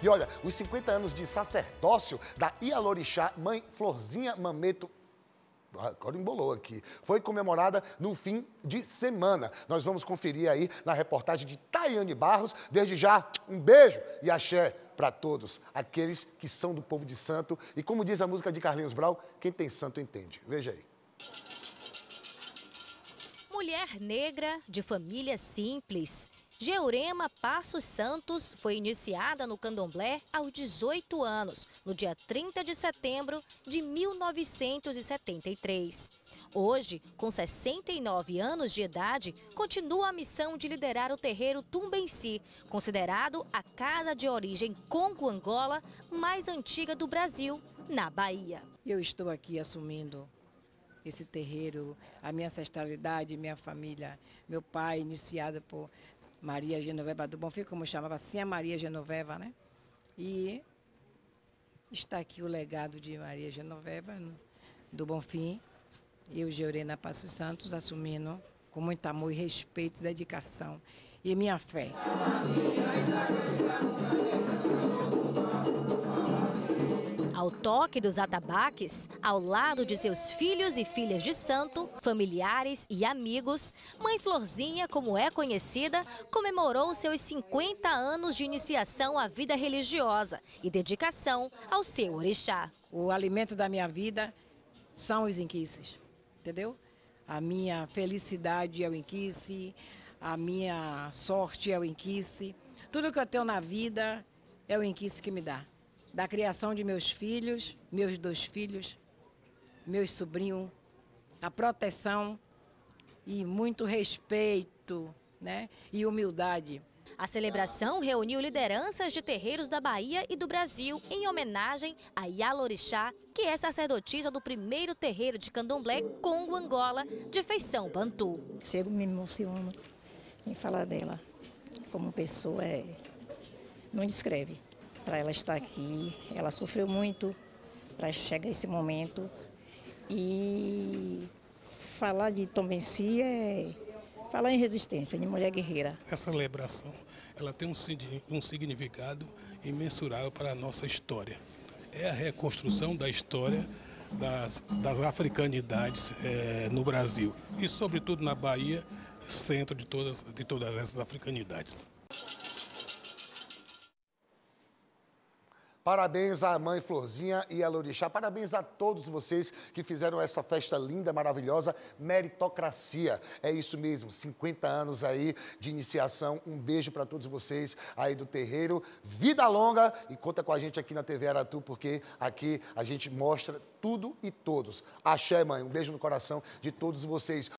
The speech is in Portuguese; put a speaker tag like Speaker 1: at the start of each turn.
Speaker 1: E olha, os 50 anos de sacerdócio da Ialorixá, Mãe Florzinha Mameto, agora embolou aqui, foi comemorada no fim de semana. Nós vamos conferir aí na reportagem de Tayane Barros. Desde já, um beijo e axé para todos aqueles que são do povo de santo. E como diz a música de Carlinhos Brau, quem tem santo entende. Veja aí.
Speaker 2: Mulher negra, de família simples, Georema Passos Santos foi iniciada no candomblé aos 18 anos, no dia 30 de setembro de 1973. Hoje, com 69 anos de idade, continua a missão de liderar o terreiro Tumbenci, considerado a casa de origem Congo-Angola mais antiga do Brasil, na Bahia.
Speaker 3: Eu estou aqui assumindo esse terreiro, a minha ancestralidade, minha família, meu pai, iniciado por Maria Genoveva do Bonfim, como chamava assim, a Maria Genoveva, né? E está aqui o legado de Maria Genoveva do Bonfim, eu, Georema Passos Santos, assumindo com muito amor e respeito, dedicação e minha fé.
Speaker 2: Ao toque dos atabaques, ao lado de seus filhos e filhas de santo, familiares e amigos, Mãe Florzinha, como é conhecida, comemorou seus 50 anos de iniciação à vida religiosa e dedicação ao seu orixá.
Speaker 3: O alimento da minha vida são os inquices, entendeu? A minha felicidade é o inquice, a minha sorte é o inquice. Tudo que eu tenho na vida é o inquice que me dá. Da criação de meus filhos, meus 2 filhos, meus sobrinhos, a proteção e muito respeito, né? E humildade.
Speaker 2: A celebração reuniu lideranças de terreiros da Bahia e do Brasil em homenagem a Ialorixá, que é sacerdotisa do primeiro terreiro de candomblé Congo-Angola de feição bantu.
Speaker 4: Chego, me emociono em falar dela. Como pessoa, não descreve. Para ela estar aqui, ela sofreu muito para chegar a esse momento. E falar de Tumbenci é falar em resistência, de mulher guerreira.
Speaker 5: Essa celebração, ela tem um significado imensurável para a nossa história. É a reconstrução da história das africanidades no Brasil e, sobretudo, na Bahia, centro de todas essas africanidades.
Speaker 1: Parabéns à Mãe Florzinha e à Ialorixá. Parabéns a todos vocês que fizeram essa festa linda, maravilhosa, meritocracia. É isso mesmo, 50 anos aí de iniciação. Um beijo para todos vocês aí do terreiro. Vida longa e conta com a gente aqui na TV Aratu, porque aqui a gente mostra tudo e todos. Axé, mãe. Um beijo no coração de todos vocês.